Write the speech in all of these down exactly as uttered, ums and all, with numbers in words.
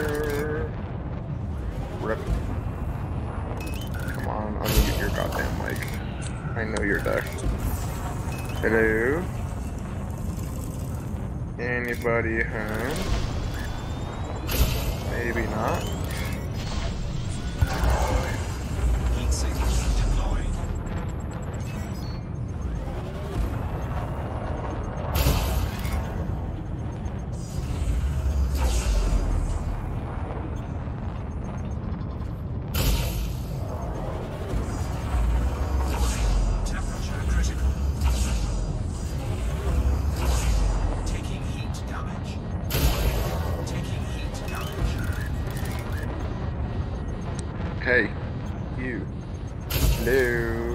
Rip. Come on, unmute your goddamn mic. I know you're there. Hello? Anybody home? Maybe not. Heat sink deployed. Temperature critical. Taking heat damage. Taking heat damage. Hey, you. Hello?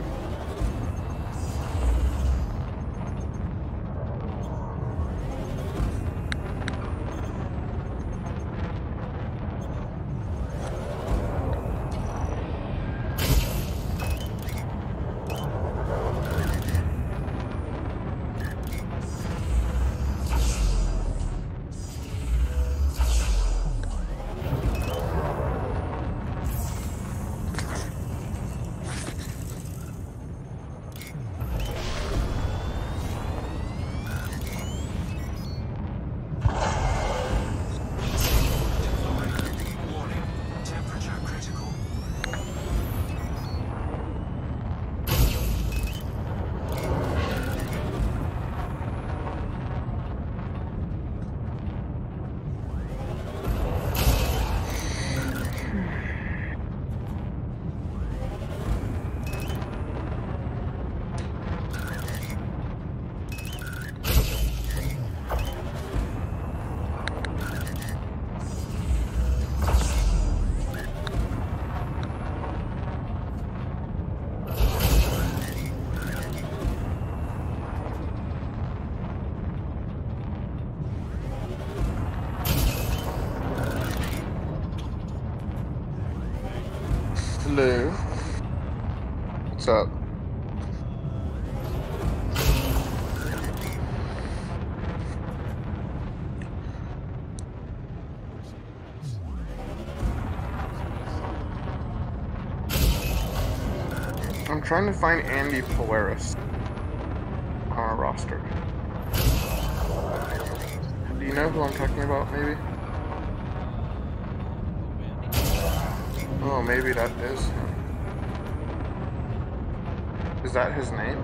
Warning. Temperature critical. Hello? What's up? I'm trying to find Andy Polaris on our roster. Do you know who I'm talking about, maybe? Oh, maybe that is him. Is that his name?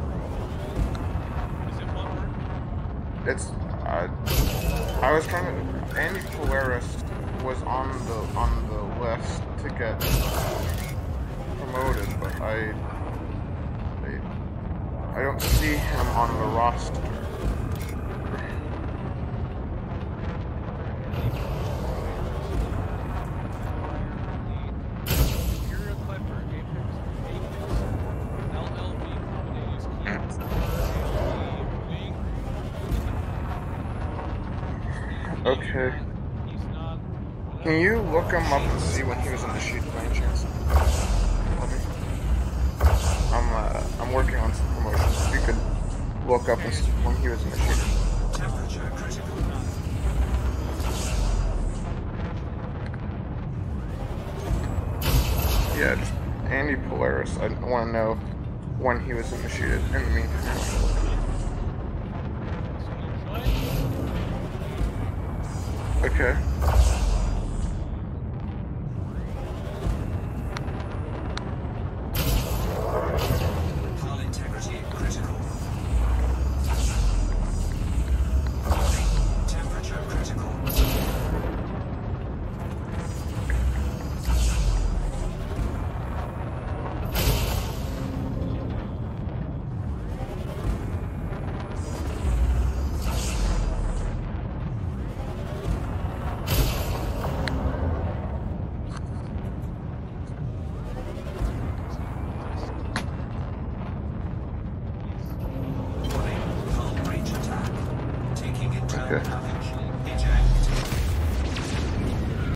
Is it one word? It's, uh, I was trying to, Andy Polaris was on the, on the list to get promoted, but I, I, I don't see him on the roster. Kira Clifford, Apex, Apex, L L B companies, Keats, Wing. Okay. He's not. Can you look him up and see when he was in the sheet by any chance? Let me. I'm uh, I'm working on some promotions. If you could look up and see when he was in the sheet. Temperature critical. Yeah, just Andy Polaris. I want to know when he was in the sheet. In the meantime. Okay.